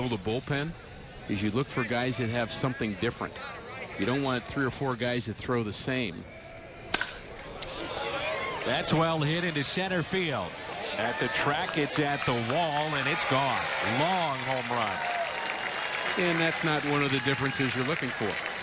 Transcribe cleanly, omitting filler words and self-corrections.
The bullpen is you look for guys that have something different. You don't want 3 or 4 guys that throw the same. That's well hit into center field. At the track, it's at the wall, and it's gone. Long home run. And that's not one of the differences you're looking for.